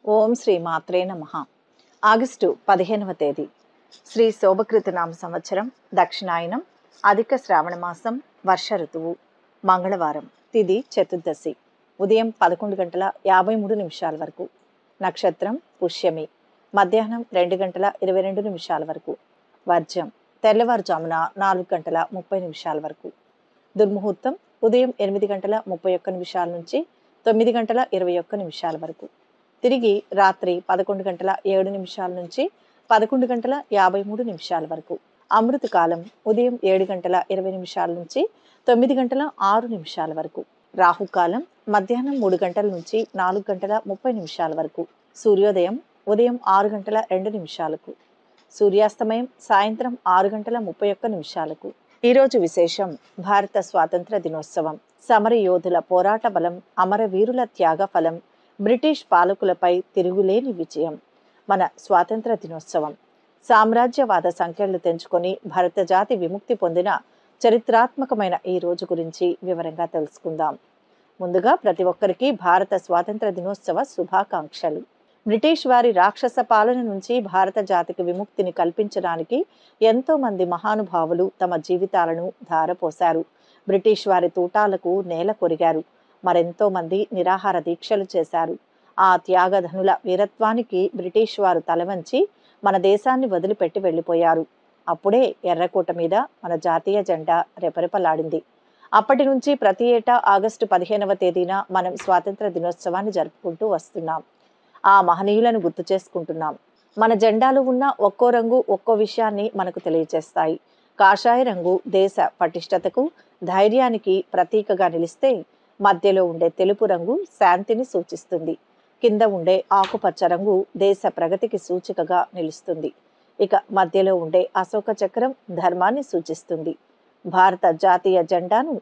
ఓం శ్రీ మాత్రే నమః. ఆగస్టు 15వ తేదీ శ్రీ శోభకృత నామ సంవత్సరం, దక్షిణాయనం, అధిక శ్రావణ మాసం, వర్ష ఋతువు, మంగళవారం, తిథి చతుర్దశి, ఉదయం 11:53 వరకు, నక్షత్రం పుష్యమి, మధ్యాహ్నం 2:22 వరకు, వర్జం తెల్లవారుజామున 4:30 వరకు, దుర్ముహూర్తం ఉదయం 8:31 నుంచి 9:21 వరకు, తిరిగి రాత్రి 11:07 నుంచి 11:53 వరకు, అమృతకాలం ఉదయం 7:20 నుంచి 9:06 వరకు, రాహుకాలం మధ్యాహ్నం 3 గంటల నుంచి 4:30 వరకు, సూర్యోదయం ఉదయం 6:02, సూర్యాస్తమయం సాయంత్రం 6:31. ఈరోజు విశేషం: భారత స్వాతంత్ర దినోత్సవం, సమర యోధుల పోరాట బలం, అమరవీరుల త్యాగ ఫలం, బ్రిటిష్ పాలకులపై తిరుగులేని విజయం. మన స్వాతంత్ర దినోత్సవం సామ్రాజ్యవాద సంఖ్యలు తెంచుకొని భారత జాతి విముక్తి పొందిన చరిత్రాత్మకమైన ఈ రోజు గురించి వివరంగా తెలుసుకుందాం. ముందుగా ప్రతి ఒక్కరికి భారత స్వాతంత్ర దినోత్సవ శుభాకాంక్షలు. బ్రిటిష్ వారి రాక్షస పాలన నుంచి భారత జాతికి విముక్తిని కల్పించడానికి ఎంతో మంది మహానుభావులు తమ జీవితాలను ధారపోశారు. బ్రిటిష్ వారి తూటాలకు నేల కొరిగారు. మరెంతో మంది నిరాహార దీక్షలు చేశారు. ఆ త్యాగధనుల వీరత్వానికి బ్రిటిష్ వారు తలవంచి మన దేశాన్ని వదిలిపెట్టి వెళ్ళిపోయారు. అప్పుడే ఎర్రకోట మీద మన జాతీయ జెండా రెపరెపలాడింది. అప్పటి నుంచి ప్రతి ఏటా ఆగస్టు 15వ తేదీన మనం స్వాతంత్ర దినోత్సవాన్ని జరుపుకుంటూ వస్తున్నాం. ఆ మహనీయులను గుర్తు చేసుకుంటున్నాం. మన జెండాలో ఉన్న ఒక్కో రంగు ఒక్కో విషయాన్ని మనకు తెలియజేస్తాయి. కాషాయ రంగు దేశ పటిష్టతకు, ధైర్యానికి ప్రతీకగా నిలిస్తే, మధ్యలో ఉండే తెలుపు రంగు శాంతిని సూచిస్తుంది. కింద ఉండే ఆకుపచ్చ రంగు దేశ ప్రగతికి సూచికగా నిలుస్తుంది. ఇక మధ్యలో ఉండే అశోక చక్రం ధర్మాన్ని సూచిస్తుంది. భారత జాతీయ జెండాను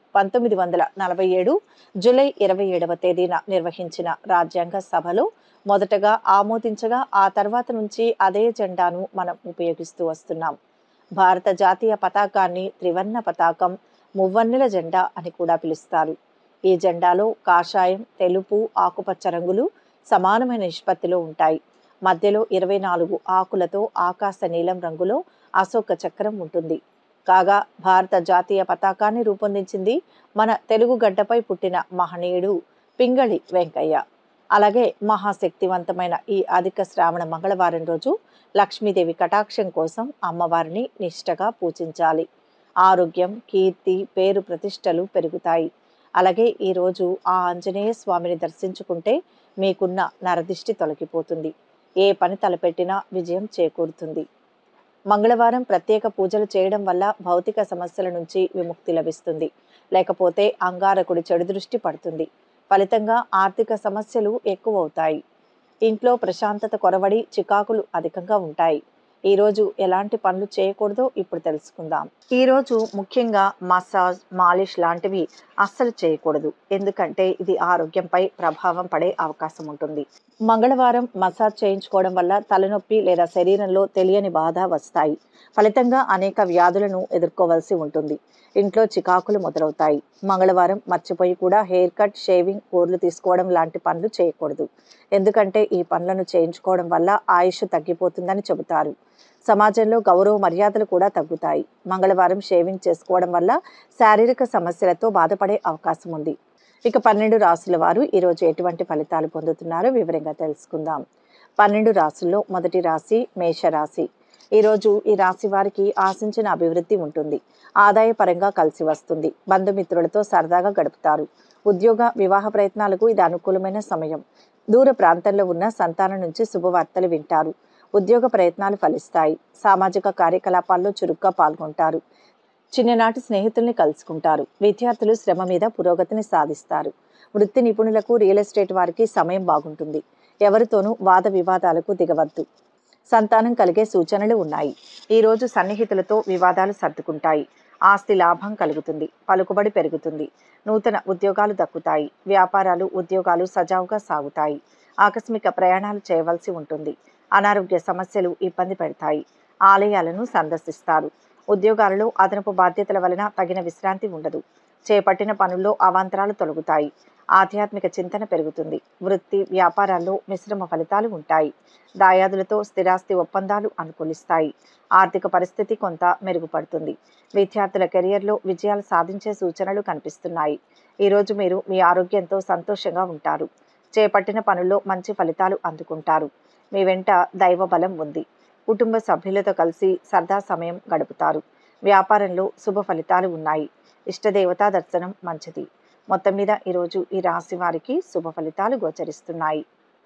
1947 జూలై 27వ తేదీన నిర్వహించిన రాజ్యాంగ సభలో మొదటగా ఆమోదించగా, ఆ తర్వాత నుంచి అదే జెండాను మనం ఉపయోగిస్తూ వస్తున్నాం. భారత జాతీయ పతాకాన్ని త్రివర్ణ పతాకం, మువ్వన్నెల జెండా అని కూడా పిలుస్తారు. ఈ జెండాలో కాషాయం, తెలుపు, ఆకుపచ్చ రంగులు సమానమైన నిష్పత్తిలో ఉంటాయి. మధ్యలో 24 ఆకులతో ఆకాశ నీలం రంగులో అశోక చక్రం ఉంటుంది. కాగా భారత జాతీయ పతాకాన్ని రూపొందించింది మన తెలుగు గడ్డపై పుట్టిన మహనీయుడు పింగళి వెంకయ్య. అలాగే మహాశక్తివంతమైన ఈ అధిక శ్రావణ మంగళవారం రోజు లక్ష్మీదేవి కటాక్షం కోసం అమ్మవారిని నిష్ఠగా పూజించాలి. ఆరోగ్యం, కీర్తి, పేరు ప్రతిష్టలు పెరుగుతాయి. అలాగే ఈరోజు ఆ ఆంజనేయ స్వామిని దర్శించుకుంటే మీకున్న నరదిష్టి తొలగిపోతుంది. ఏ పని తలపెట్టినా విజయం చేకూరుతుంది. మంగళవారం ప్రత్యేక పూజలు చేయడం వల్ల భౌతిక సమస్యల నుంచి విముక్తి లభిస్తుంది. లేకపోతే అంగారకుడి చెడు దృష్టి పడుతుంది. ఫలితంగా ఆర్థిక సమస్యలు ఎక్కువవుతాయి. ఇంట్లో ప్రశాంతత కొరవడి చికాకులు అధికంగా ఉంటాయి. ఈరోజు ఎలాంటి పనులు చేయకూడదో ఇప్పుడు తెలుసుకుందాం. ఈరోజు ముఖ్యంగా మసాజ్, మాలిష్ లాంటివి అస్సలు చేయకూడదు. ఎందుకంటే ఇది ఆరోగ్యంపై ప్రభావం పడే అవకాశం ఉంటుంది. మంగళవారం మసాజ్ చేయించుకోవడం వల్ల తలనొప్పి లేదా శరీరంలో తెలియని బాధ వస్తాయి. ఫలితంగా అనేక వ్యాధులను ఎదుర్కోవలసి ఉంటుంది. ఇంట్లో చికాకులు మొదలవుతాయి. మంగళవారం మర్చిపోయి కూడా హెయిర్ కట్, షేవింగ్, కూర్లు తీసుకోవడం లాంటి పనులు చేయకూడదు. ఎందుకంటే ఈ పనులను చేయించుకోవడం వల్ల ఆయుష్ తగ్గిపోతుందని చెబుతారు. సమాజంలో గౌరవ మర్యాదలు కూడా తగ్గుతాయి. మంగళవారం షేవింగ్ చేసుకోవడం వల్ల శారీరక సమస్యలతో బాధపడే అవకాశం ఉంది. ఇక 12 రాసుల వారు ఈరోజు ఎటువంటి ఫలితాలు పొందుతున్నారో వివరంగా తెలుసుకుందాం. 12 రాసుల్లో మొదటి రాశి మేషరాశి. ఈరోజు ఈ రాశి వారికి ఆశించిన అభివృద్ధి ఉంటుంది. ఆదాయపరంగా కలిసి వస్తుంది. బంధుమిత్రులతో సరదాగా గడుపుతారు. ఉద్యోగ, వివాహ ప్రయత్నాలకు ఇది అనుకూలమైన సమయం. దూర ప్రాంతంలో ఉన్న సంతానం నుంచి శుభవార్తలు వింటారు. ఉద్యోగ ప్రయత్నాలు ఫలిస్తాయి. సామాజిక కార్యకలాపాల్లో చురుగ్గా పాల్గొంటారు. చిన్ననాటి స్నేహితుల్ని కలుసుకుంటారు. విద్యార్థులు శ్రమ మీద పురోగతిని సాధిస్తారు. వృత్తి నిపుణులకు, రియల్ ఎస్టేట్ వారికి సమయం బాగుంటుంది. ఎవరితోనూ వాద వివాదాలకు దిగవద్దు. సంతానం కలిగే సూచనలు ఉన్నాయి. ఈరోజు సన్నిహితులతో వివాదాలు సర్దుకుంటాయి. ఆస్తి లాభం కలుగుతుంది. పలుకుబడి పెరుగుతుంది. నూతన ఉద్యోగాలు దక్కుతాయి. వ్యాపారాలు, ఉద్యోగాలు సజావుగా సాగుతాయి. ఆకస్మిక ప్రయాణాలు చేయవలసి ఉంటుంది. అనారోగ్య సమస్యలు ఇబ్బంది పెడతాయి. ఆలయాలను సందర్శిస్తారు. ఉద్యోగాలలో అదనపు బాధ్యతల వలన తగిన విశ్రాంతి ఉండదు. చేపట్టిన పనుల్లో అవాంతరాలు తొలగుతాయి. ఆధ్యాత్మిక చింతన పెరుగుతుంది. వృత్తి వ్యాపారాల్లో మిశ్రమ ఫలితాలు ఉంటాయి. దాయాదులతో స్థిరాస్తి ఒప్పందాలు అనుకూలిస్తాయి. ఆర్థిక పరిస్థితి కొంత మెరుగుపడుతుంది. విద్యార్థుల కెరియర్లో విజయాలు సాధించే సూచనలు కనిపిస్తున్నాయి. ఈరోజు మీరు మీ ఆరోగ్యంతో సంతోషంగా ఉంటారు. చేపట్టిన పనుల్లో మంచి ఫలితాలు అందుకుంటారు. మీ వెంట దైవ బలం ఉంది. కుటుంబ సభ్యులతో కలిసి సరదా సమయం గడుపుతారు. వ్యాపారంలో శుభ ఫలితాలు ఉన్నాయి. ఇష్టదేవతా దర్శనం మంచిది. మొత్తం మీద ఈరోజు ఈ రాశి వారికి శుభ ఫలితాలు గోచరిస్తున్నాయి.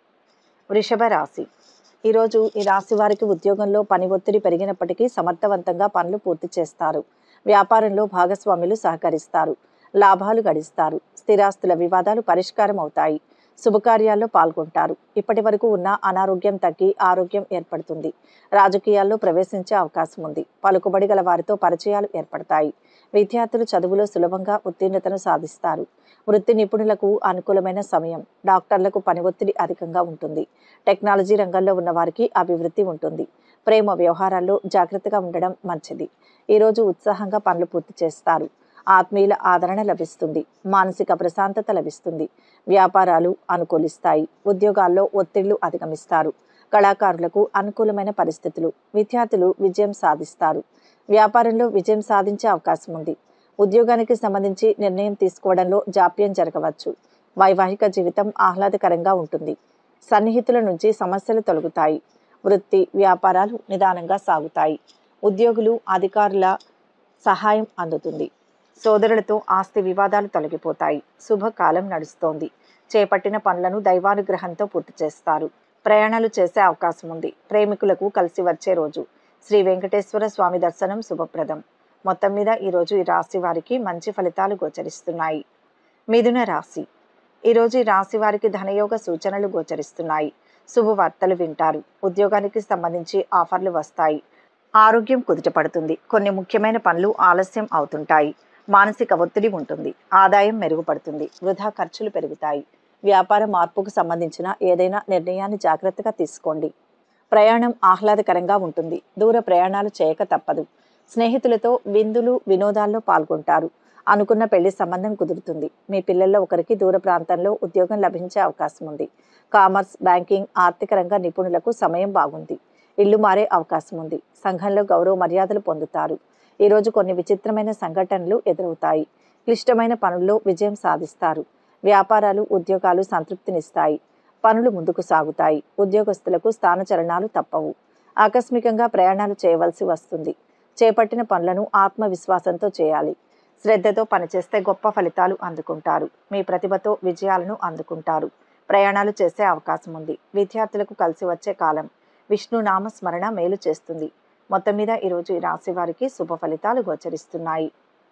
వృషభ రాశి. ఈరోజు ఈ రాశి వారికి ఉద్యోగంలో పని ఒత్తిడి పెరిగినప్పటికీ సమర్థవంతంగా పనులు పూర్తి చేస్తారు. వ్యాపారంలో భాగస్వాములు సహకరిస్తారు. లాభాలు గడిస్తారు. స్థిరాస్తుల వివాదాలు పరిష్కారం అవుతాయి. శుభకార్యాల్లో పాల్గొంటారు. ఇప్పటి వరకు ఉన్న అనారోగ్యం తగ్గి ఆరోగ్యం ఏర్పడుతుంది. రాజకీయాల్లో ప్రవేశించే అవకాశం ఉంది. పలుకుబడి గల వారితో పరిచయాలు ఏర్పడతాయి. విద్యార్థులు చదువులో సులభంగా ఉత్తీర్ణతను సాధిస్తారు. వృత్తి నిపుణులకు అనుకూలమైన సమయం. డాక్టర్లకు పని ఒత్తిడి అధికంగా ఉంటుంది. టెక్నాలజీ రంగంలో ఉన్న వారికి అభివృద్ధి ఉంటుంది. ప్రేమ వ్యవహారాల్లో జాగ్రత్తగా ఉండడం మంచిది. ఈరోజు ఉత్సాహంగా పనులు పూర్తి చేస్తారు. ఆత్మీయుల ఆదరణ లభిస్తుంది. మానసిక ప్రశాంతత లభిస్తుంది. వ్యాపారాలు అనుకూలిస్తాయి. ఉద్యోగాల్లో ఒత్తిళ్లు అధిగమిస్తారు. కళాకారులకు అనుకూలమైన పరిస్థితులు. విద్యార్థులు విజయం సాధిస్తారు. వ్యాపారంలో విజయం సాధించే అవకాశం ఉంది. ఉద్యోగానికి సంబంధించి నిర్ణయం తీసుకోవడంలో జాప్యం జరగవచ్చు. వైవాహిక జీవితం ఆహ్లాదకరంగా ఉంటుంది. సన్నిహితుల నుంచి సమస్యలు తొలగుతాయి. వృత్తి వ్యాపారాలు నిదానంగా సాగుతాయి. ఉద్యోగులు అధికారుల సహాయం అందుతుంది. సోదరులతో ఆస్తి వివాదాలు తొలగిపోతాయి. శుభకాలం నడుస్తోంది. చేపట్టిన పనులను దైవానుగ్రహంతో పూర్తి చేస్తారు. ప్రయాణాలు చేసే అవకాశం ఉంది. ప్రేమికులకు కలిసి వచ్చే రోజు. శ్రీ వెంకటేశ్వర స్వామి దర్శనం శుభప్రదం. మొత్తం మీద ఈరోజు ఈ రాశి వారికి మంచి ఫలితాలు గోచరిస్తున్నాయి. మిథున రాశి. ఈరోజు ఈ రాశి వారికి ధనయోగ సూచనలు గోచరిస్తున్నాయి. శుభవార్తలు వింటారు. ఉద్యోగానికి సంబంధించి ఆఫర్లు వస్తాయి. ఆరోగ్యం కుదుటపడుతుంది. కొన్ని ముఖ్యమైన పనులు ఆలస్యం అవుతుంటాయి. మానసిక ఒత్తిడి ఉంటుంది. ఆదాయం మెరుగుపడుతుంది. వృధా ఖర్చులు పెరుగుతాయి. వ్యాపార మార్పుకు సంబంధించిన ఏదైనా నిర్ణయాన్ని జాగ్రత్తగా తీసుకోండి. ప్రయాణం ఆహ్లాదకరంగా ఉంటుంది. దూర ప్రయాణాలు చేయక తప్పదు. స్నేహితులతో విందులు వినోదాల్లో పాల్గొంటారు. అనుకున్న పెళ్లి సంబంధం కుదురుతుంది. మీ పిల్లల్లో ఒకరికి దూర ప్రాంతంలో ఉద్యోగం లభించే అవకాశం ఉంది. కామర్స్ బ్యాంకింగ్ ఆర్థిక రంగ నిపుణులకు సమయం బాగుంది. ఇల్లు మారే అవకాశం ఉంది. సంఘంలో గౌరవ మర్యాదలు పొందుతారు. ఈరోజు కొన్ని విచిత్రమైన సంఘటనలు ఎదురవుతాయి. క్లిష్టమైన పనుల్లో విజయం సాధిస్తారు. వ్యాపారాలు ఉద్యోగాలు సంతృప్తినిస్తాయి. పనులు ముందుకు సాగుతాయి. ఉద్యోగస్తులకు స్థానచలనాలు తప్పవు. ఆకస్మికంగా ప్రయాణాలు చేయవలసి వస్తుంది. చేపట్టిన పనులను ఆత్మవిశ్వాసంతో చేయాలి. శ్రద్ధతో పనిచేస్తే గొప్ప ఫలితాలు అందుకుంటారు. మీ ప్రతిభతో విజయాలను అందుకుంటారు. ప్రయాణాలు చేసే అవకాశం ఉంది. విద్యార్థులకు కలిసి వచ్చే కాలం. విష్ణు నామ స్మరణ మేలు చేస్తుంది. మొత్తం మీద ఈరోజు ఈ రాశి వారికి శుభ ఫలితాలు గోచరిస్తున్నాయి.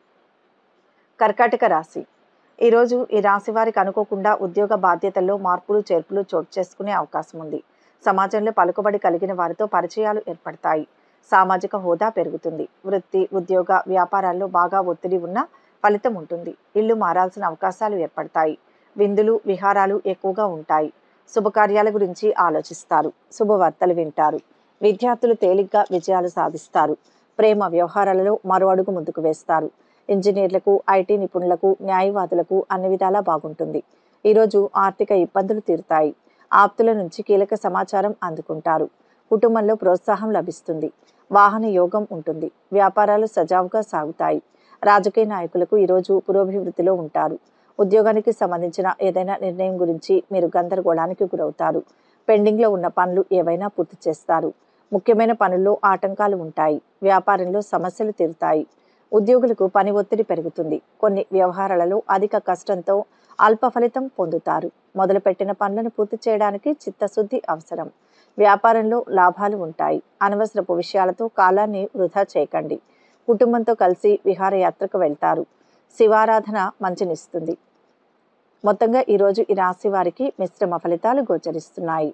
కర్కాటక రాశి. ఈరోజు ఈ రాశి వారికి అనుకోకుండా ఉద్యోగ బాధ్యతల్లో మార్పులు చేర్పులు చోటు చేసుకునే అవకాశం ఉంది. సమాజంలో పలుకుబడి కలిగిన వారితో పరిచయాలు ఏర్పడతాయి. సామాజిక హోదా పెరుగుతుంది. వృత్తి ఉద్యోగ వ్యాపారాల్లో బాగా ఒత్తిడి ఉన్న ఫలితం ఉంటుంది. ఇల్లు మారాల్సిన అవకాశాలు ఏర్పడతాయి. విందులు విహారాలు ఎక్కువగా ఉంటాయి. శుభకార్యాల గురించి ఆలోచిస్తారు. శుభవార్తలు వింటారు. విద్యార్థులు తేలిగ్గా విజయాలు సాధిస్తారు. ప్రేమ వ్యవహారాలలో మరో అడుగు ముందుకు వేస్తారు. ఇంజనీర్లకు ఐటీ నిపుణులకు న్యాయవాదులకు అన్ని విధాలా బాగుంటుంది. ఈరోజు ఆర్థిక ఇబ్బందులు తీరుతాయి. ఆప్తుల నుంచి కీలక సమాచారం అందుకుంటారు. కుటుంబంలో ప్రోత్సాహం లభిస్తుంది. వాహన యోగం ఉంటుంది. వ్యాపారాలు సజావుగా సాగుతాయి. రాజకీయ నాయకులకు ఈరోజు పురోభివృద్ధిలో ఉంటారు. ఉద్యోగానికి సంబంధించిన ఏదైనా నిర్ణయం గురించి మీరు గందరగోళానికి గురవుతారు. పెండింగ్లో ఉన్న పనులు ఏవైనా పూర్తి చేస్తారు. ముఖ్యమైన పనుల్లో ఆటంకాలు ఉంటాయి. వ్యాపారంలో సమస్యలు తీరుతాయి. ఉద్యోగులకు పని ఒత్తిడి పెరుగుతుంది. కొన్ని వ్యవహారాలలో అధిక కష్టంతో అల్ప ఫలితం పొందుతారు. మొదలుపెట్టిన పనులను పూర్తి చేయడానికి చిత్తశుద్ధి అవసరం. వ్యాపారంలో లాభాలు ఉంటాయి. అనవసరపు విషయాలతో కాలాన్ని వృధా చేయకండి. కుటుంబంతో కలిసి విహారయాత్రకు వెళ్తారు. శివారాధన మంచినిస్తుంది. మొత్తంగా ఈరోజు ఈ రాశి వారికి మిశ్రమ ఫలితాలు గోచరిస్తున్నాయి.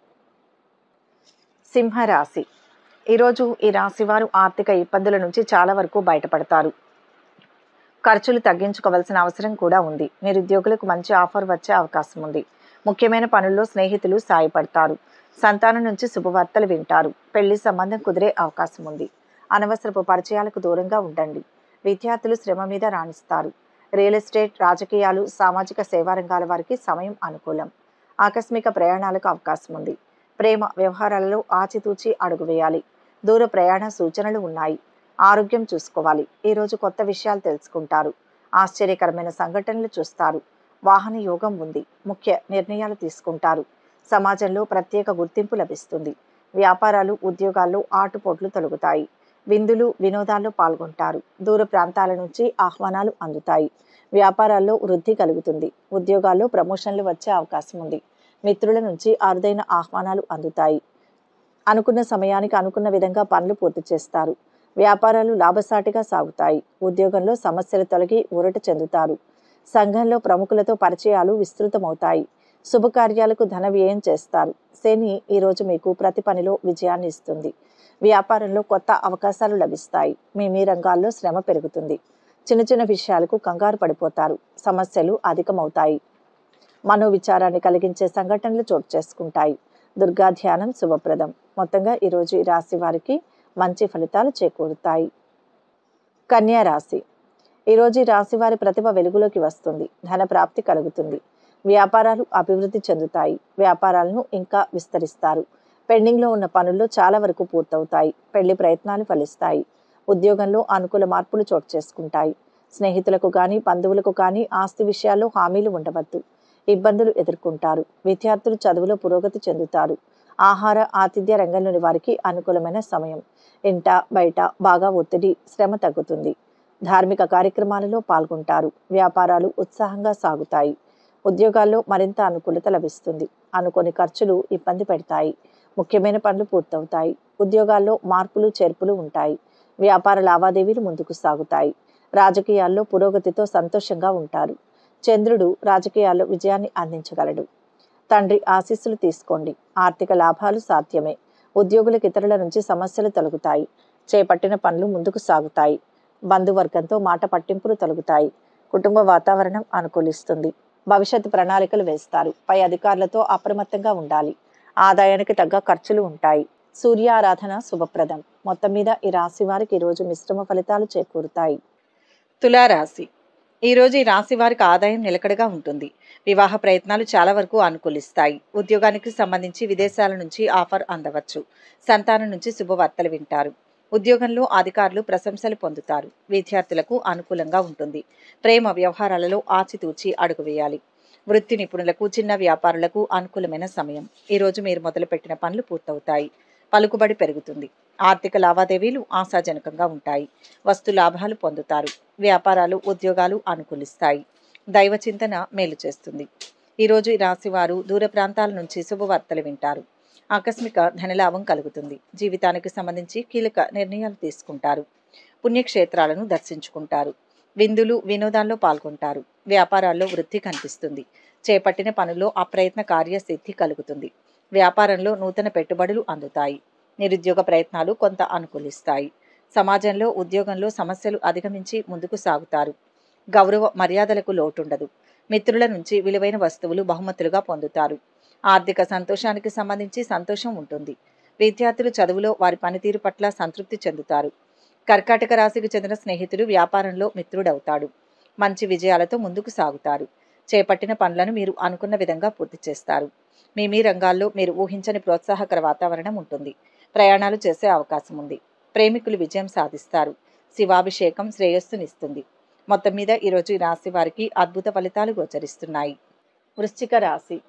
సింహరాశి. ఈరోజు ఈ రాశి వారు ఆర్థిక ఇబ్బందుల నుంచి చాలా వరకు బయటపడతారు. ఖర్చులు తగ్గించుకోవాల్సిన అవసరం కూడా ఉంది. నిరుద్యోగులకు మంచి ఆఫర్ వచ్చే అవకాశం ఉంది. ముఖ్యమైన పనుల్లో స్నేహితులు సాయపడతారు. సంతానం నుంచి శుభవార్తలు వింటారు. పెళ్లి సంబంధం కుదిరే అవకాశం ఉంది. అనవసరపు పరిచయాలకు దూరంగా ఉండండి. విద్యార్థులు శ్రమ మీద రాణిస్తారు. రియల్ ఎస్టేట్, రాజకీయాలు, సామాజిక సేవా రంగాల వారికి సమయం అనుకూలం. ఆకస్మిక ప్రయాణాలకు అవకాశం ఉంది. ప్రేమ వ్యవహారాలలో ఆచితూచి అడుగు వేయాలి. దూర ప్రయాణ సూచనలు ఉన్నాయి. ఆరోగ్యం చూసుకోవాలి. ఈరోజు కొత్త విషయాలు తెలుసుకుంటారు. ఆశ్చర్యకరమైన సంఘటనలు చూస్తారు. వాహన యోగం ఉంది. ముఖ్య నిర్ణయాలు తీసుకుంటారు. సమాజంలో ప్రత్యేక గుర్తింపు లభిస్తుంది. వ్యాపారాలు, ఉద్యోగాల్లో ఆటుపోట్లు తొలగుతాయి. విందులు, వినోదాల్లో పాల్గొంటారు. దూర ప్రాంతాల నుంచి ఆహ్వానాలు అందుతాయి. వ్యాపారాల్లో వృద్ధి కలుగుతుంది. ఉద్యోగాల్లో ప్రమోషన్లు వచ్చే అవకాశం ఉంది. మిత్రుల నుంచి అరుదైన ఆహ్వానాలు అందుతాయి. అనుకున్న సమయానికి అనుకున్న విధంగా పనులు పూర్తి చేస్తారు. వ్యాపారాలు లాభసాటిగా సాగుతాయి. ఉద్యోగంలో సమస్యలు తొలగి ఊరట చెందుతారు. సంఘంలో ప్రముఖులతో పరిచయాలు విస్తృతమవుతాయి. శుభకార్యాలకు ధన వ్యయం చేస్తారు. శని ఈరోజు మీకు ప్రతి పనిలో విజయాన్ని ఇస్తుంది. వ్యాపారంలో కొత్త అవకాశాలు లభిస్తాయి. మీ రంగాల్లో శ్రమ పెరుగుతుంది. చిన్న చిన్న విషయాలకు కంగారు పడిపోతారు. సమస్యలు అధికమవుతాయి. మనోవిచారాన్ని కలిగించే సంఘటనలు చోటు చేసుకుంటాయి. దుర్గా ధ్యానం శుభప్రదం. మొత్తంగా ఈరోజు ఈ రాశి వారికి మంచి ఫలితాలు చేకూరుతాయి. కన్యా రాశి. ఈరోజు ఈ రాశి వారి ప్రతిభ వెలుగులోకి వస్తుంది. ధన ప్రాప్తి కలుగుతుంది. వ్యాపారాలు అభివృద్ధి చెందుతాయి. వ్యాపారాలను ఇంకా విస్తరిస్తారు. పెండింగ్లో ఉన్న పనుల్లో చాలా వరకు పూర్తవుతాయి. పెళ్లి ప్రయత్నాలు ఫలిస్తాయి. ఉద్యోగంలో అనుకూల మార్పులు చోటు చేసుకుంటాయి. స్నేహితులకు కానీ బంధువులకు కానీ ఆస్తి విషయాల్లో హామీలు ఉండవద్దు. ఇబ్బందులు ఎదుర్కొంటారు. విద్యార్థులు చదువులో పురోగతి చెందుతారు. ఆహార, ఆతిథ్య రంగంలోని వారికి అనుకూలమైన సమయం. ఇంట బయట బాగా ఒత్తిడి, శ్రమ తగ్గుతుంది. ధార్మిక కార్యక్రమాలలో పాల్గొంటారు. వ్యాపారాలు ఉత్సాహంగా సాగుతాయి. ఉద్యోగాల్లో మరింత అనుకూలత లభిస్తుంది. అనుకోని ఖర్చులు ఇబ్బంది పెడతాయి. ముఖ్యమైన పనులు పూర్తవుతాయి. ఉద్యోగాల్లో మార్పులు చేర్పులు ఉంటాయి. వ్యాపార లావాదేవీలు ముందుకు సాగుతాయి. రాజకీయాల్లో పురోగతితో సంతోషంగా ఉంటారు. చంద్రుడు రాజకీయాల్లో విజయాన్ని అందించగలడు. తండ్రి ఆశీస్సులు తీసుకోండి. ఆర్థిక లాభాలు సాధ్యమే. ఉద్యోగులకు ఇతరుల నుంచి సమస్యలు తొలగుతాయి. చేపట్టిన పనులు ముందుకు సాగుతాయి. బంధువర్గంతో మాట పట్టింపులు తొలగుతాయి. కుటుంబ వాతావరణం అనుకూలిస్తుంది. భవిష్యత్తు ప్రణాళికలు వేస్తారు. పై అధికారులతో అప్రమత్తంగా ఉండాలి. ఆదాయానికి తగ్గ ఖర్చులు ఉంటాయి. సూర్యారాధన శుభప్రదం. మొత్తం మీద ఈ రాశి వారికి ఈరోజు మిశ్రమ ఫలితాలు చేకూరుతాయి. తులారాశి. ఈరోజు ఈ రాశి వారికి ఆదాయం నిలకడగా ఉంటుంది. వివాహ ప్రయత్నాలు చాలా వరకు అనుకూలిస్తాయి. ఉద్యోగానికి సంబంధించి విదేశాల నుంచి ఆఫర్ అందవచ్చు. సంతానం నుంచి శుభవార్తలు వింటారు. ఉద్యోగంలో అధికారులు ప్రశంసలు పొందుతారు. విద్యార్థులకు అనుకూలంగా ఉంటుంది. ప్రేమ వ్యవహారాలలో ఆచితూచి అడుగు వేయాలి. వృత్తి నిపుణులకు, చిన్న వ్యాపారులకు అనుకూలమైన సమయం. ఈరోజు మీరు మొదలుపెట్టిన పనులు పూర్తవుతాయి. పలుకుబడి పెరుగుతుంది. ఆర్థిక లావాదేవీలు ఆశాజనకంగా ఉంటాయి. వస్తు లాభాలు పొందుతారు. వ్యాపారాలు, ఉద్యోగాలు అనుకూలిస్తాయి. దైవ చింతన మేలు చేస్తుంది. ఈరోజు ఈ రాశి వారు దూర ప్రాంతాల నుంచి శుభవార్తలు వింటారు. ఆకస్మిక ధనలాభం కలుగుతుంది. జీవితానికి సంబంధించి కీలక నిర్ణయాలు తీసుకుంటారు. పుణ్యక్షేత్రాలను దర్శించుకుంటారు. విందులు, వినోదాల్లో పాల్గొంటారు. వ్యాపారాల్లో వృద్ధి కనిపిస్తుంది. చేపట్టిన పనుల్లో అప్రయత్న కార్యసిద్ధి కలుగుతుంది. వ్యాపారంలో నూతన పెట్టుబడులు అందుతాయి. నిరుద్యోగ ప్రయత్నాలు కొంత అనుకూలిస్తాయి. సమాజంలో, ఉద్యోగంలో సమస్యలు అధిగమించి ముందుకు సాగుతారు. గౌరవ మర్యాదలకు లోటుండదు. మిత్రుల నుంచి విలువైన వస్తువులు బహుమతులుగా పొందుతారు. ఆర్థిక సంతోషానికి సంబంధించి సంతోషం ఉంటుంది. విద్యార్థులు చదువులో వారి పనితీరు పట్ల సంతృప్తి చెందుతారు. కర్కాటక రాశికి చెందిన స్నేహితుడు వ్యాపారంలో మిత్రుడవుతాడు. మంచి విజయాలతో ముందుకు సాగుతారు. చేపట్టిన పనులను మీరు అనుకున్న విధంగా పూర్తి చేస్తారు. మీ రంగాల్లో మీరు ఊహించని ప్రోత్సాహకర వాతావరణం ఉంటుంది. ప్రయాణాలు చేసే అవకాశం ఉంది. ప్రేమికులు విజయం సాధిస్తారు. శివాభిషేకం శ్రేయస్సునిస్తుంది. మొత్తం మీద ఈరోజు ఈ రాశి వారికి అద్భుత ఫలితాలు గోచరిస్తున్నాయి. వృశ్చిక రాశి.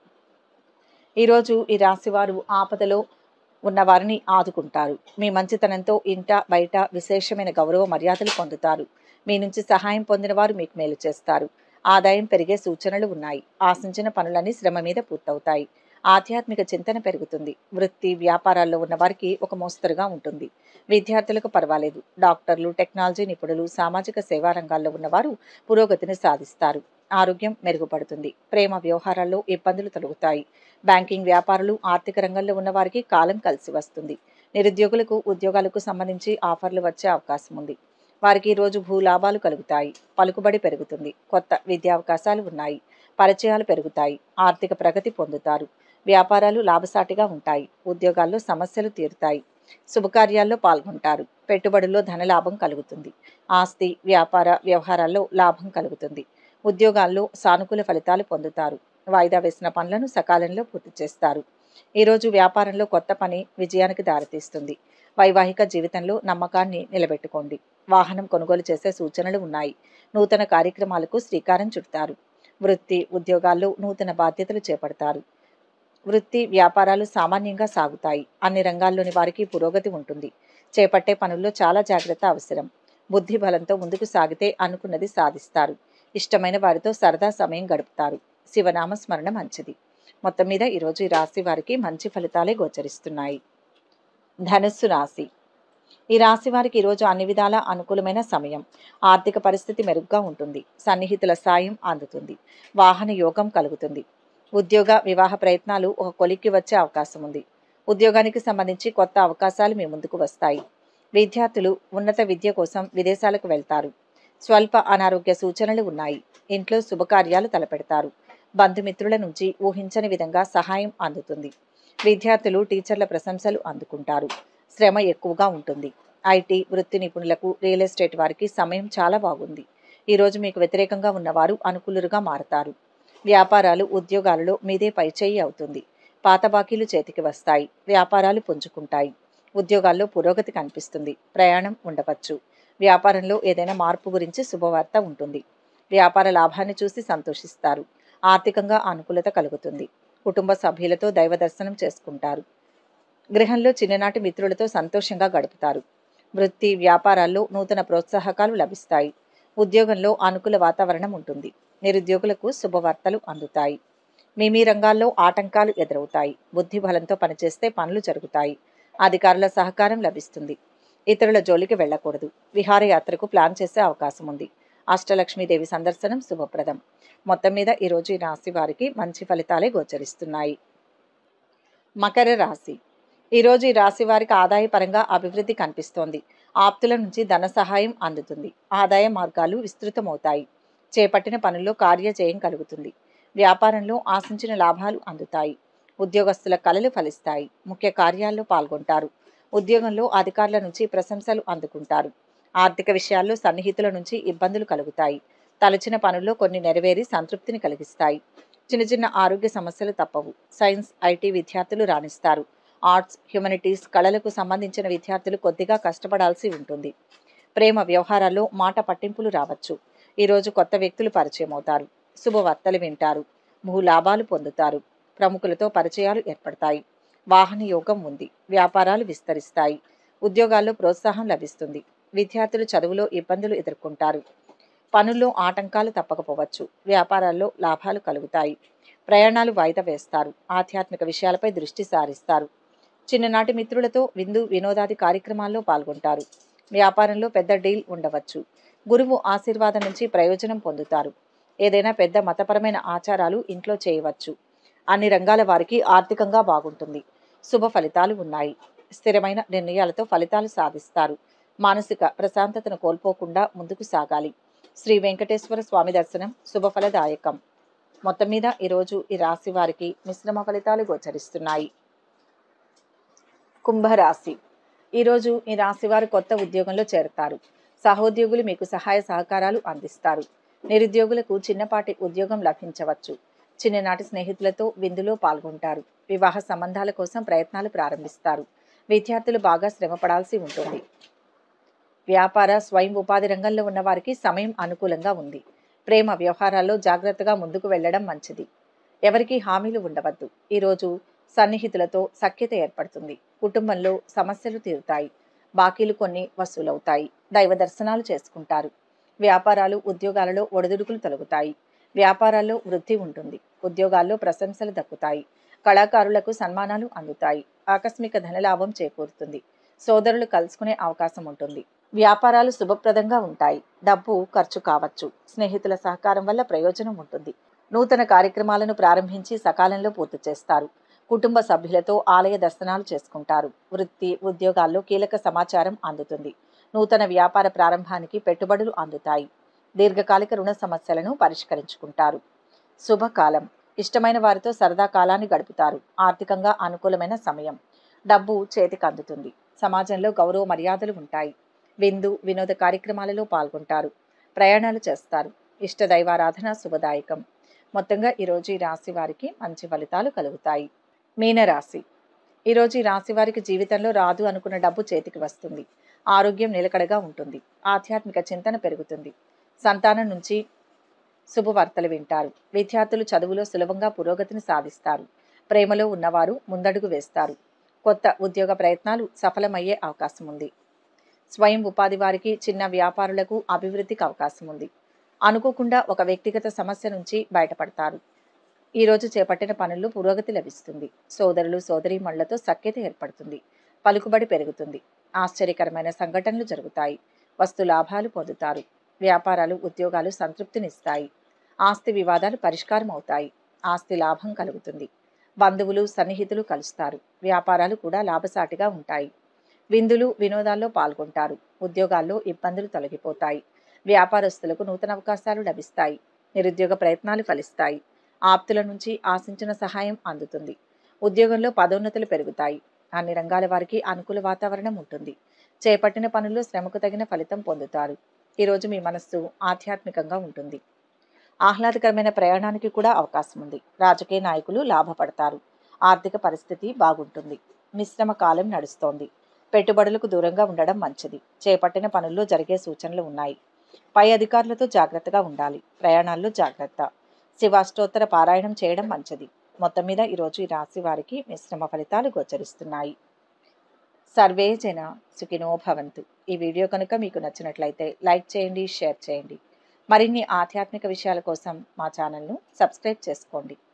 ఈరోజు ఈ రాశి వారు ఆపదలో ఉన్న వారిని ఆదుకుంటారు. మీ మంచితనంతో ఇంట బయట విశేషమైన గౌరవ మర్యాదలు పొందుతారు. మీ నుంచి సహాయం పొందిన వారు మీకు మేలు చేస్తారు. ఆదాయం పెరిగే సూచనలు ఉన్నాయి. ఆశించిన పనులన్నీ శ్రమ మీద పూర్తవుతాయి. ఆధ్యాత్మిక చింతన పెరుగుతుంది. వృత్తి వ్యాపారాల్లో ఉన్న వారికి ఒక మోస్తరుగా ఉంటుంది. విద్యార్థులకు పర్వాలేదు. డాక్టర్లు, టెక్నాలజీ నిపుణులు, సామాజిక సేవా రంగాల్లో ఉన్నవారు పురోగతిని సాధిస్తారు. ఆరోగ్యం మెరుగుపడుతుంది. ప్రేమ వ్యవహారాల్లో ఇబ్బందులు తొలగుతాయి. బ్యాంకింగ్ వ్యాపారులు, ఆర్థిక రంగంలో ఉన్న వారికి కాలం కలిసి వస్తుంది. నిరుద్యోగులకు ఉద్యోగాలకు సంబంధించి ఆఫర్లు వచ్చే అవకాశం ఉంది. వారికి ఈరోజు భూలాభాలు కలుగుతాయి. పలుకుబడి పెరుగుతుంది. కొత్త విద్యావకాశాలు ఉన్నాయి. పరిచయాలు పెరుగుతాయి. ఆర్థిక ప్రగతి పొందుతారు. వ్యాపారాలు లాభసాటిగా ఉంటాయి. ఉద్యోగాల్లో సమస్యలు తీరుతాయి. శుభకార్యాల్లో పాల్గొంటారు. పెట్టుబడుల్లో ధనలాభం కలుగుతుంది. ఆస్తి, వ్యాపార వ్యవహారాల్లో లాభం కలుగుతుంది. ఉద్యోగాల్లో సానుకూల ఫలితాలు పొందుతారు. వాయిదా వేసిన పనులను సకాలంలో పూర్తి చేస్తారు. ఈరోజు వ్యాపారంలో కొత్త పని విజయానికి దారితీస్తుంది. వైవాహిక జీవితంలో నమ్మకాన్ని నిలబెట్టుకోండి. వాహనం కొనుగోలు చేసే సూచనలు ఉన్నాయి. నూతన కార్యక్రమాలకు శ్రీకారం చుడతారు. వృత్తి, ఉద్యోగాల్లో నూతన బాధ్యతలు చేపడతారు. వృత్తి, వ్యాపారాలు సామాన్యంగా సాగుతాయి. అన్ని రంగాల్లోని వారికి పురోగతి ఉంటుంది. చేపట్టే పనుల్లో చాలా జాగ్రత్త అవసరం. బుద్ధి బలంతో ముందుకు సాగితే అనుకున్నది సాధిస్తారు. ఇష్టమైన వారితో సరదా సమయం గడుపుతారు. శివనామ స్మరణ మంచిది. మొత్తం మీద ఈరోజు ఈ రాశి వారికి మంచి ఫలితాలే గోచరిస్తున్నాయి. ధనుస్సు రాశి. ఈ రాశి వారికి ఈరోజు అన్ని విధాలా అనుకూలమైన సమయం. ఆర్థిక పరిస్థితి మెరుగ్గా ఉంటుంది. సన్నిహితుల సాయం అందుతుంది. వాహన యోగం కలుగుతుంది. ఉద్యోగ, వివాహ ప్రయత్నాలు ఒక కొలిక్కి వచ్చే అవకాశం ఉంది. ఉద్యోగానికి సంబంధించి కొత్త అవకాశాలు మీ ముందుకు వస్తాయి. విద్యార్థులు ఉన్నత విద్య కోసం విదేశాలకు వెళ్తారు. స్వల్ప అనారోగ్య సూచనలు ఉన్నాయి. ఇంట్లో శుభకార్యాలు తలపెడతారు. బంధుమిత్రుల నుంచి ఊహించని విధంగా సహాయం అందుతుంది. విద్యార్థులు టీచర్ల ప్రశంసలు అందుకుంటారు. శ్రమ ఎక్కువగా ఉంటుంది. ఐటీ, వృత్తి నిపుణులకు, రియల్ ఎస్టేట్ వారికి సమయం చాలా బాగుంది. ఈరోజు మీకు వ్యతిరేకంగా ఉన్నవారు అనుకూలుగా మారతారు. వ్యాపారాలు, ఉద్యోగాలలో మీదే పైచేయి అవుతుంది. పాత బాకీలు చేతికి వస్తాయి. వ్యాపారాలు పుంజుకుంటాయి. ఉద్యోగాల్లో పురోగతి కనిపిస్తుంది. ప్రయాణం ఉండవచ్చు. వ్యాపారంలో ఏదైనా మార్పు గురించి శుభవార్త ఉంటుంది. వ్యాపార లాభాన్ని చూసి సంతోషిస్తారు. ఆర్థికంగా అనుకూలత కలుగుతుంది. కుటుంబ సభ్యులతో దైవ దర్శనం చేసుకుంటారు. గృహంలో చిన్ననాటి మిత్రులతో సంతోషంగా గడుపుతారు. వృత్తి, వ్యాపారాల్లో నూతన ప్రోత్సాహకాలు లభిస్తాయి. ఉద్యోగంలో అనుకూల వాతావరణం ఉంటుంది. నిరుద్యోగులకు శుభవార్తలు అందుతాయి. మీ రంగాల్లో ఆటంకాలు ఎదురవుతాయి. బుద్ధి బలంతో పనిచేస్తే పనులు జరుగుతాయి. అధికారుల సహకారం లభిస్తుంది. ఇతరుల జోలికి వెళ్ళకూడదు. విహారయాత్రకు ప్లాన్ చేసే అవకాశం ఉంది. అష్టలక్ష్మీదేవి సందర్శనం శుభప్రదం. మొత్తం మీద ఈరోజు ఈ రాశి వారికి మంచి ఫలితాలే గోచరిస్తున్నాయి. మకర రాశి. ఈరోజు ఈ రాశి వారికి ఆదాయపరంగా అభివృద్ధి కనిపిస్తోంది. ఆప్తుల నుంచి ధన సహాయం అందుతుంది. ఆదాయ మార్గాలు విస్తృతమవుతాయి. చేపట్టిన పనుల్లో కార్యజయం కలుగుతుంది. వ్యాపారంలో ఆశించిన లాభాలు అందుతాయి. ఉద్యోగస్తుల కలలు ఫలిస్తాయి. ముఖ్య కార్యాల్లో పాల్గొంటారు. ఉద్యోగంలో అధికారుల నుంచి ప్రశంసలు అందుకుంటారు. ఆర్థిక విషయాల్లో సన్నిహితుల నుంచి ఇబ్బందులు కలుగుతాయి. తలచిన పనుల్లో కొన్ని నెరవేరి సంతృప్తిని కలిగిస్తాయి. చిన్న చిన్న ఆరోగ్య సమస్యలు తప్పవు. సైన్స్, ఐటీ విద్యార్థులు రాణిస్తారు. ఆర్ట్స్, హ్యుమానిటీస్, కళలకు సంబంధించిన విద్యార్థులు కొద్దిగా కష్టపడాల్సి ఉంటుంది. ప్రేమ వ్యవహారాల్లో మాట పట్టింపులు రావచ్చు. ఈరోజు కొత్త వ్యక్తులు పరిచయం అవుతారు. శుభవార్తలు వింటారు. భూలాభాలు పొందుతారు. ప్రముఖులతో పరిచయాలు ఏర్పడతాయి. వాహన యోగం ఉంది. వ్యాపారాలు విస్తరిస్తాయి. ఉద్యోగాల్లో ప్రోత్సాహం లభిస్తుంది. విద్యార్థులు చదువులో ఇబ్బందులు ఎదుర్కొంటారు. పనుల్లో ఆటంకాలు తప్పకపోవచ్చు. వ్యాపారాల్లో లాభాలు కలుగుతాయి. ప్రయాణాలు వాయిదా వేస్తారు. ఆధ్యాత్మిక విషయాలపై దృష్టి సారిస్తారు. చిన్ననాటి మిత్రులతో విందు వినోదాది కార్యక్రమాల్లో పాల్గొంటారు. వ్యాపారంలో పెద్ద డీల్ ఉండవచ్చు. గురువు ఆశీర్వాదం నుంచి ప్రయోజనం పొందుతారు. ఏదైనా పెద్ద మతపరమైన ఆచారాలు ఇంట్లో చేయవచ్చు. అన్ని రంగాల వారికి ఆర్థికంగా బాగుంటుంది. శుభ ఫలితాలు ఉన్నాయి. స్థిరమైన నిర్ణయాలతో ఫలితాలు సాధిస్తారు. మానసిక ప్రశాంతతను కోల్పోకుండా ముందుకు సాగాలి. శ్రీ వెంకటేశ్వర స్వామి దర్శనం శుభఫలదాయకం. మొత్తం మీద ఈరోజు ఈ రాశి వారికి మిశ్రమ ఫలితాలు గోచరిస్తున్నాయి. కుంభరాశి. ఈరోజు ఈ రాశి వారు కొత్త ఉద్యోగంలో చేరతారు. సహోద్యోగులు మీకు సహాయ సహకారాలు అందిస్తారు. నిరుద్యోగులకు చిన్నపాటి ఉద్యోగం లభించవచ్చు. చిన్ననాటి స్నేహితులతో విందులో పాల్గొంటారు. వివాహ సంబంధాల కోసం ప్రయత్నాలు ప్రారంభిస్తారు. విద్యార్థులు బాగా శ్రమపడాల్సి ఉంటుంది. వ్యాపార, స్వయం ఉపాధి రంగంలో ఉన్న వారికి సమయం అనుకూలంగా ఉంది. ప్రేమ వ్యవహారాల్లో జాగ్రత్తగా ముందుకు వెళ్లడం మంచిది. ఎవరికీ హామీలు ఉండవద్దు. ఈరోజు సన్నిహితులతో సఖ్యత ఏర్పడుతుంది. కుటుంబంలో సమస్యలు తీరుతాయి. బాకీలు కొన్ని వసూలవుతాయి. దైవ దర్శనాలు చేసుకుంటారు. వ్యాపారాలు, ఉద్యోగాలలో ఒడిదుడుకులు తొలగుతాయి. వ్యాపారాల్లో వృద్ధి ఉంటుంది. ఉద్యోగాల్లో ప్రశంసలు దక్కుతాయి. కళాకారులకు సన్మానాలు అందుతాయి. ఆకస్మిక ధనలాభం చేకూరుతుంది. సోదరులు కలుసుకునే అవకాశం ఉంటుంది. వ్యాపారాలు శుభప్రదంగా ఉంటాయి. డబ్బు ఖర్చు కావచ్చు. స్నేహితుల సహకారం వల్ల ప్రయోజనం ఉంటుంది. నూతన కార్యక్రమాలను ప్రారంభించి సకాలంలో పూర్తి చేస్తారు. కుటుంబ సభ్యులతో ఆలయ దర్శనాలు చేసుకుంటారు. వృత్తి, ఉద్యోగాల్లో కీలక సమాచారం అందుతుంది. నూతన వ్యాపార ప్రారంభానికి పెట్టుబడులు అందుతాయి. దీర్ఘకాలిక రుణ సమస్యలను పరిష్కరించుకుంటారు. శుభకాలం. ఇష్టమైన వారితో సరదా కాలాన్ని గడుపుతారు. ఆర్థికంగా అనుకూలమైన సమయం. డబ్బు చేతికి అందుతుంది. సమాజంలో గౌరవ మర్యాదలు ఉంటాయి. విందు వినోద కార్యక్రమాలలో పాల్గొంటారు. ప్రయాణాలు చేస్తారు. ఇష్ట దైవారాధన శుభదాయకం. మొత్తంగా ఈరోజు ఈ రాశి వారికి మంచి ఫలితాలు కలుగుతాయి. మీనరాశి. ఈరోజు ఈ రాశి వారికి జీవితంలో రాదు అనుకున్న డబ్బు చేతికి వస్తుంది. ఆరోగ్యం నిలకడగా ఉంటుంది. ఆధ్యాత్మిక చింతన పెరుగుతుంది. సంతానం నుంచి శుభవార్తలు వింటారు. విద్యార్థులు చదువులో సులభంగా పురోగతిని సాధిస్తారు. ప్రేమలో ఉన్నవారు ముందడుగు వేస్తారు. కొత్త ఉద్యోగ ప్రయత్నాలు సఫలమయ్యే అవకాశం ఉంది. స్వయం ఉపాధి వారికి, చిన్న వ్యాపారులకు అభివృద్ధికి అవకాశం ఉంది. అనుకోకుండా ఒక వ్యక్తిగత సమస్య నుంచి బయటపడతారు. ఈరోజు చేపట్టిన పనుల్లో పురోగతి లభిస్తుంది. సోదరులు సోదరీమణులతో సఖ్యత ఏర్పడుతుంది. పలుకుబడి పెరుగుతుంది. ఆశ్చర్యకరమైన సంఘటనలు జరుగుతాయి. వస్తు లాభాలు పొందుతారు. వ్యాపారాలు ఉద్యోగాలు సంతృప్తినిస్తాయి. ఆస్తి వివాదాలు పరిష్కారం అవుతాయి. ఆస్తి లాభం కలుగుతుంది. బంధువులు సన్నిహితులు కలుస్తారు. వ్యాపారాలు కూడా లాభసాటిగా ఉంటాయి. విందులు వినోదాల్లో పాల్గొంటారు. ఉద్యోగాల్లో ఇబ్బందులు తొలగిపోతాయి. వ్యాపారస్తులకు నూతన అవకాశాలు లభిస్తాయి. నిరుద్యోగ ప్రయత్నాలు ఫలిస్తాయి. ఆప్తుల నుంచి ఆశించిన సహాయం అందుతుంది. ఉద్యోగంలో పదోన్నతులు పెరుగుతాయి. అన్ని రంగాల వారికి అనుకూల వాతావరణం ఉంటుంది. చేపట్టిన పనుల్లో శ్రమకు తగిన ఫలితం పొందుతారు. ఈరోజు మీ మనస్సు ఆధ్యాత్మికంగా ఉంటుంది. ఆహ్లాదకరమైన ప్రయాణానికి కూడా అవకాశం ఉంది. రాజకీయ నాయకులు లాభపడతారు. ఆర్థిక పరిస్థితి బాగుంటుంది. మిశ్రమ కాలం నడుస్తోంది. పెట్టుబడులకు దూరంగా ఉండడం మంచిది. చేపట్టిన పనుల్లో జరిగే సూచనలు ఉన్నాయి. పై అధికారులతో జాగ్రత్తగా ఉండాలి. ప్రయాణాల్లో జాగ్రత్త. శివాష్టోత్తర పారాయణం చేయడం మంచిది. మొత్తం మీద ఈరోజు ఈ రాశి వారికి మిశ్రమ ఫలితాలు గోచరిస్తున్నాయి. సర్వే జన సుఖినో భవంతు. ఈ వీడియో కనుక మీకు నచ్చినట్లయితే లైక్ చేయండి, షేర్ చేయండి. మరిన్ని ఆధ్యాత్మిక విషయాల కోసం మా ఛానల్ను సబ్స్క్రైబ్ చేసుకోండి.